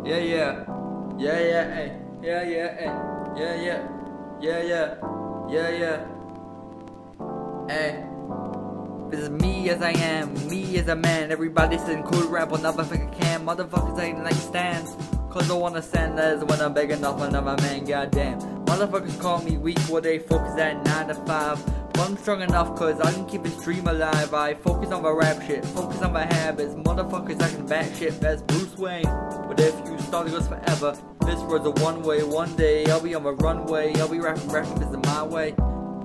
Yeah, yeah. Yeah, yeah, hey. Yeah, yeah, hey. Yeah, yeah. Yeah, yeah. Yeah, yeah. Hey. This is me as I am, me as a man. Everybody saying cool rap on motherfucker can. Motherfuckers ain't like stands. Cause I wanna stand as when I'm big enough another man, goddamn. Motherfuckers call me weak while they focus at 9 to 5. But I'm strong enough cause I can keep this dream alive. I focus on my rap shit, focus on my habits. Motherfuckers I can back shit, that's Bruce Wayne. But if you start, it goes forever. This road's a one way, one day I'll be on my runway. I'll be rapping this is my way.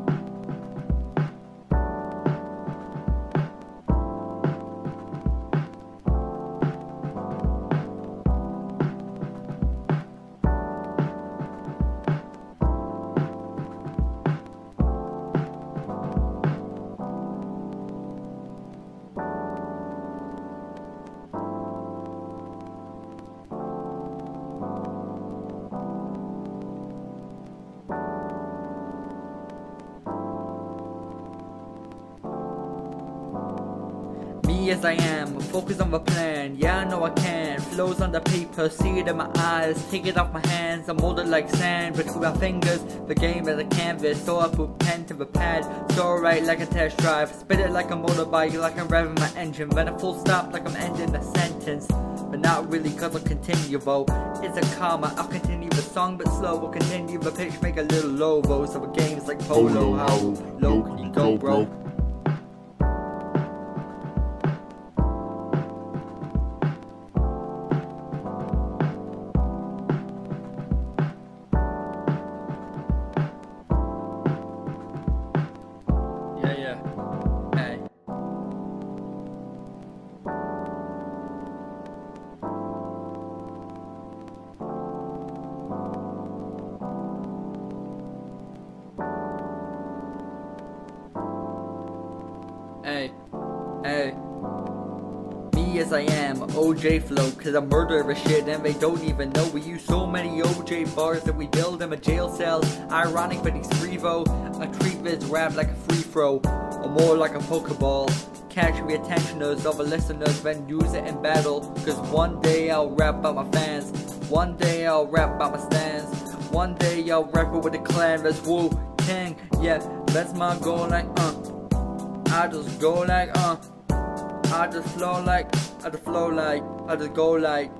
Me as I am, focus on the plan, yeah I know I can. Flows on the paper, see it in my eyes, take it off my hands. I'm molded like sand between my fingers. The game is a canvas, so I put pen to the pad. So I write like a test drive, spit it like a motorbike, like I'm revving my engine. Then a full stop like I'm ending a sentence. But not really cause I'll continue, though. It's a karma, I'll continue the song but slow. We'll continue the pitch, make a little low, though. So the game's like polo, how low can you go, bro? Yeah, yeah. Hey. Hey. Hey. Me as I am, OJ flow, cause I murder the shit and they don't even know. We use so many OJ bars that we build them a jail cell. Ironic but he's freevo. I treat this rap like a free throw, or more like a pokeball. Catch the attentioners of the listeners, then use it in battle. Cause one day I'll rap about my fans, one day I'll rap about my stands, one day I'll rap with the clan. That's Wu King, yeah, that's my goal. Like I just go like I just flow like, I just go like